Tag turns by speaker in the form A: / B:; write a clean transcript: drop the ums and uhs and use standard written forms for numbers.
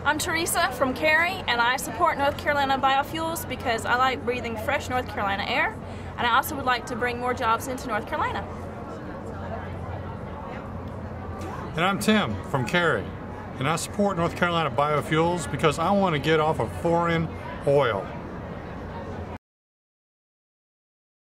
A: I'm Teresa from Cary, and I support North Carolina biofuels because I like breathing fresh North Carolina air, and I also would like to bring more jobs into North Carolina.
B: And I'm Tim from Cary, and I support North Carolina biofuels because I want to get off of foreign oil.